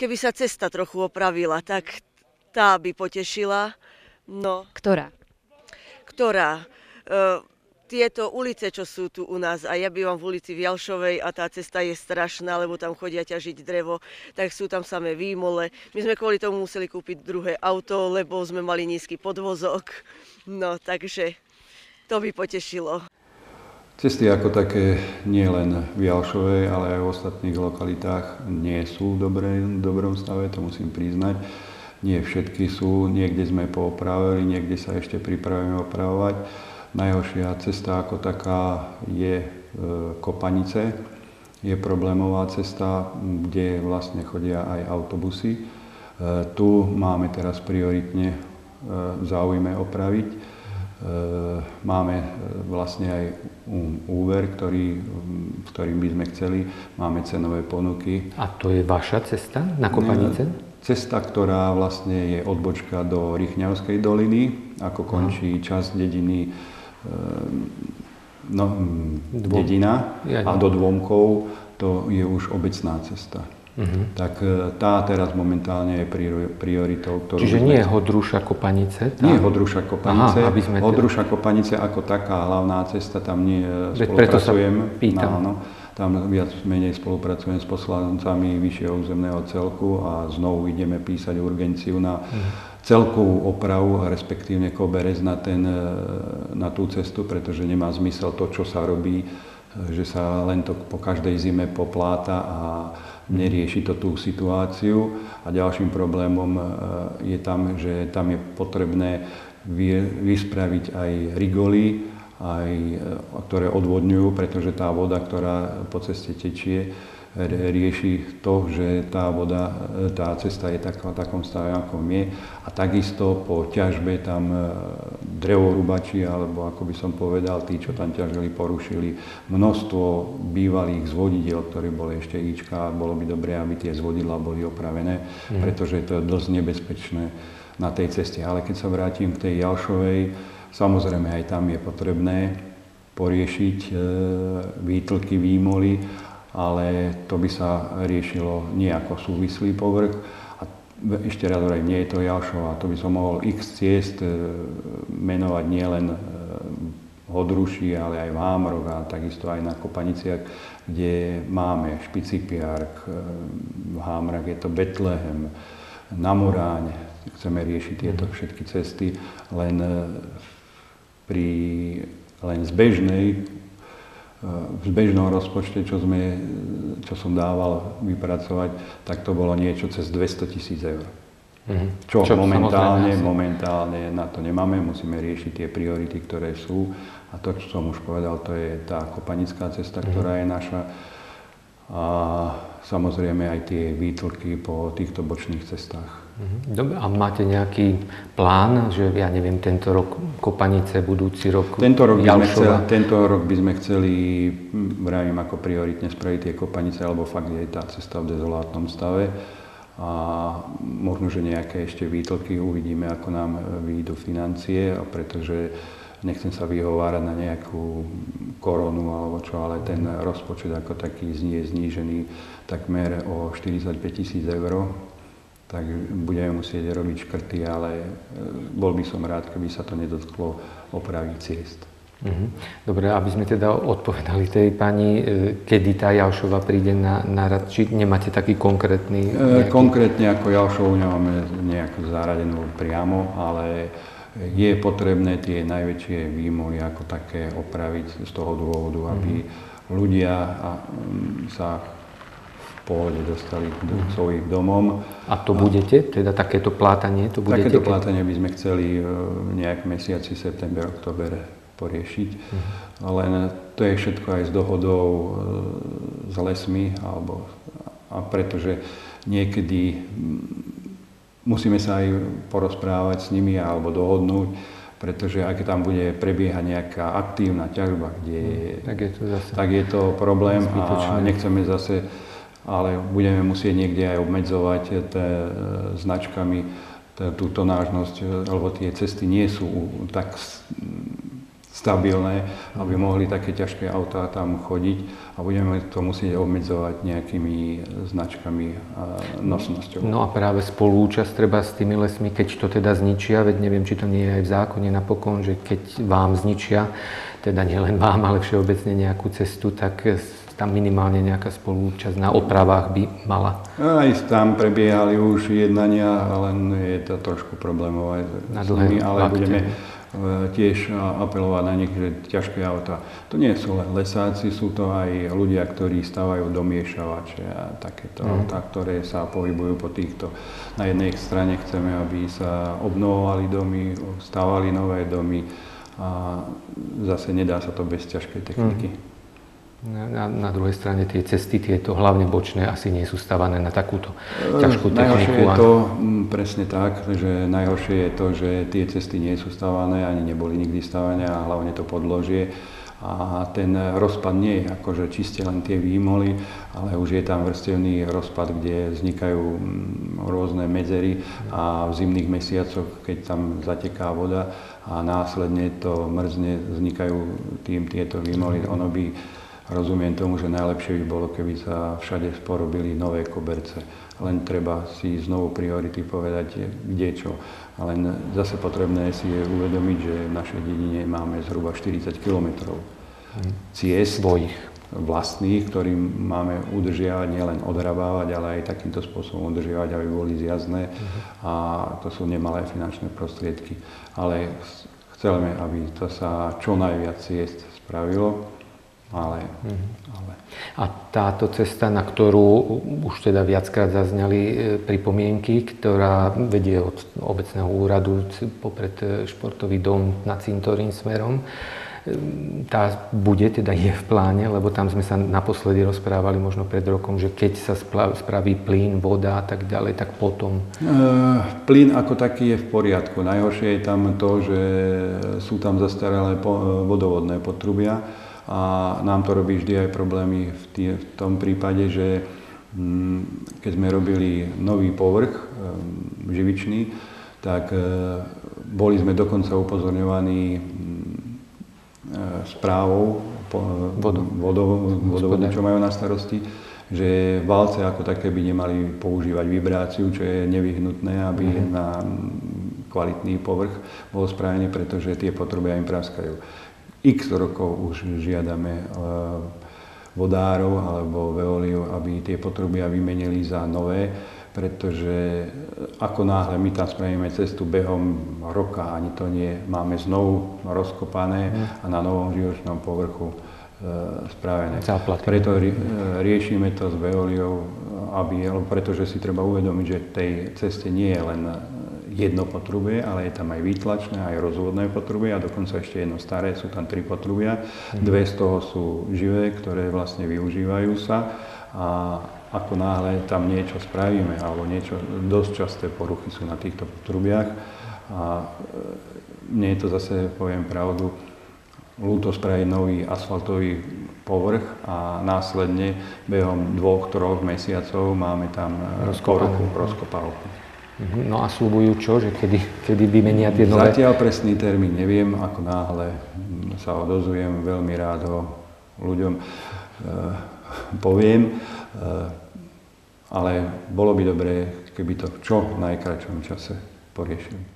keby sa cesta trochu opravila, tak tá by potešila. No, Ktorá? ktorá? Tieto ulice, čo sú tu u nás, a ja bývam v ulici v Jalšovej a tá cesta je strašná, lebo tam chodia ťažiť drevo, tak sú tam samé výmole. My sme kvôli tomu museli kúpiť druhé auto, lebo sme mali nízky podvozok. No, takže to by potešilo. Cesty ako také nie len v Jalšovej, ale aj v ostatných lokalitách nie sú v dobrom stave, to musím priznať. Nie všetky sú, niekde sme poopravili, niekde sa ešte pripravíme opravovať. Najhoršia cesta ako taká je Kopanice. Je problémová cesta, kde vlastne chodia aj autobusy. Tu máme teraz prioritne v záujme opraviť. Máme vlastne aj úver, ktorým by sme chceli. Máme cenové ponuky. A to je vaša cesta na Kopanice? Cesta, ktorá vlastne je odbočka do Rychňavskej doliny, ako končí časť dediny dedina a do Dômkov, to je už obecná cesta. Tak tá teraz momentálne je prioritou. Čiže nie je Hodruša Kopanice? Nie je Hodruša Kopanice. Aha, Hodruša Kopanice ako taká hlavná cesta, tam nie spolupracujem. Preto sa pýtam. Áno, tam viac menej spolupracujem s poslancami vyššieho územného celku a znovu ideme písať urgenciu na celkovú opravu, respektívne koberec na tú cestu, pretože nemá zmysel to, čo sa robí, že sa len to po každej zime popláta a nerieši to tú situáciu. A ďalším problémom je tam, že tam je potrebné vyspraviť aj rigoly, ktoré odvodňujú, pretože tá voda, ktorá po ceste tečie, rieši to, že tá cesta je v takom stave, ako je. A takisto po ťažbe tam drevorúbači, alebo ako by som povedal, tí, čo tam ťažili, porušili množstvo bývalých zvodidiel, ktorí boli ešte Ička. Bolo by dobré, aby tie zvodidlá boli opravené, pretože to je dosť nebezpečné na tej ceste. Ale keď sa vrátim k tej Jalšovej, samozrejme aj tam je potrebné poriešiť výtlky, výmoly, ale to by sa riešilo nie ako súvislý povrch. A ešte raz hovorím, nie je to Jalšova, to by som mohol x ciest menovať nielen Hodruši, ale aj Vámrok a takisto aj na Kopaniciach, kde máme Špicipiark, v Hámrach je to Betlehem, na Moráň. Chceme riešiť tieto všetky cesty len v bežnom rozpočte, čo som dával vypracovať, tak to bolo niečo cez 200 000 eur. Čo momentálne na to nemáme, musíme riešiť tie priority, ktoré sú. A to, čo som už povedal, to je tá kopanická cesta, ktorá je naša. A samozrejme aj tie výtlky po týchto bočných cestách. Dobre, a máte nejaký plán, že ja neviem, tento rok Kopanice, budúci rok Tento rok by sme chceli, vravím, ako prioritne spraviť tie Kopanice, alebo fakt je tá cesta v dezolátnom stave. A možno, že nejaké ešte výtlky uvidíme, ako nám vyjdú financie, pretože nechcem sa vyhovárať na nejakú koronu alebo čo, ale ten rozpočet ako taký je znížený takmer o 45 000 eur. Tak budeme musieť robiť škrty, ale bol by som rád, keby sa to nedotklo opravy ciest. Dobre, aby sme teda odpovedali tej pani, kedy tá Jalšova príde na rad, či nemáte taký konkrétny... Konkrétne ako Jalšovu nemáme nejakú zaradenú priamo, ale je potrebné tie najväčšie výmoly ako také opraviť z toho dôvodu, aby ľudia sa pohode dostali do svojich domov. A to budete? Teda takéto plátanie? Takéto plátanie by sme chceli nejak mesiaci september, október poriešiť. Len to je všetko aj s dohodou s lesmi, pretože niekedy musíme sa aj porozprávať s nimi alebo dohodnúť, pretože ak tam bude prebiehať nejaká aktívna ťažba, tak je to problém a nechceme zase, ale budeme musieť niekde aj obmedzovať značkami tú tonážnosť, lebo tie cesty nie sú tak stabilné, aby mohli také ťažké autá tam chodiť a budeme to musieť obmedzovať nejakými značkami a nosnosťou. No a práve spolúčasť treba s tými lesmi, keď to teda zničia, veď neviem, či to nie je aj v zákone napokon, že keď vám zničia, teda nielen vám, ale všeobecne nejakú cestu, tak tam minimálne nejaká spolúčasť na opravách by mala. Aj tam prebiehali už jednania, len je to trošku problémové s nimi, ale budeme tiež apelovať na nich, že ťažké autá. To nie sú len lesáci, sú to aj ľudia, ktorí stavajú domiešavače a takéto autá, ktoré sa pohybujú po týchto. Na jednej strane chceme, aby sa obnovovali domy, stavali nové domy a zase nedá sa to bez ťažkej techniky. Na druhej strane tie cesty, tieto hlavne bočné, asi nie sú stavané na takúto ťažkú techniku. Najhoršie je to presne tak, že najhoršie je to, že tie cesty nie sú stavané, ani neboli nikdy stavané a hlavne to podložie. A ten rozpad nie je akože čiste len tie výmoly, ale už je tam vrstevný rozpad, kde vznikajú rôzne medzery a v zimných mesiacoch, keď tam zateká voda a následne to mrzne, vznikajú tieto výmoly. Ono by Rozumiem tomu, že najlepšie by bolo, keby sa všade porobili nové koberce. Len treba si znovu priority povedať, kde čo. Len zase potrebné si je uvedomiť, že v našej dedine máme zhruba 40 km ciest vlastných, ktorým máme udržiavať, nielen odhrabávať, ale aj takýmto spôsobom udržiavať, aby boli zjazdné. A to sú nemalé finančné prostriedky. Ale chceme, aby to sa čo najviac ciest spravilo. Ale. A táto cesta, na ktorú už teda viackrát zazneli pripomienky, ktorá vedie od obecného úradu popred športový dom na cintorín smerom, tá bude, teda je v pláne, lebo tam sme sa naposledy rozprávali možno pred rokom, že keď sa spraví plyn, voda a tak ďalej, tak potom... Plyn ako taký je v poriadku. Najhoršie je tam to, že sú tam zastaralé vodovodné potrubia. A nám to robí vždy aj problémy v tom prípade, že keď sme robili nový povrch živičný, tak boli sme dokonca upozorňovaní správou vodovodu, čo majú na starosti, že valce ako také by nemali používať vibráciu, čo je nevyhnutné, aby na kvalitný povrch bol spravený, pretože tie potrubia im praskajú. X rokov už žiadame vodárov alebo Veoliu, aby tie potrubia vymenili za nové, pretože ako náhle my tam spravíme cestu behom roka, ani to nie, máme znovu rozkopané a na novom živočnom povrchu spravené. Preto riešime to s Veoliou, pretože si treba uvedomiť, že tej ceste nie je len jedno potrubie, ale je tam aj výtlačné, aj rozvodné potrubie a dokonca ešte jedno staré, sú tam 3 potrubia. 2 z toho sú živé, ktoré vlastne využívajú sa a ako náhle tam niečo spravíme alebo niečo, dosť časté poruchy sú na týchto potrubiach a mne je to zase, poviem pravdu, ľúto spraviť nový asfaltový povrch a následne behom 2-3 mesiacov máme tam rozkopávku. No a sľubujú čo? Že kedy vymenia tie nové? Zatiaľ presný termín neviem, ako náhle sa odozviem, veľmi rád ho ľuďom poviem, ale bolo by dobré, keby to v čo najkratšom čase poriešili.